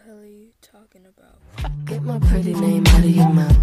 hell are you talking about? Get my pretty name out of your mouth.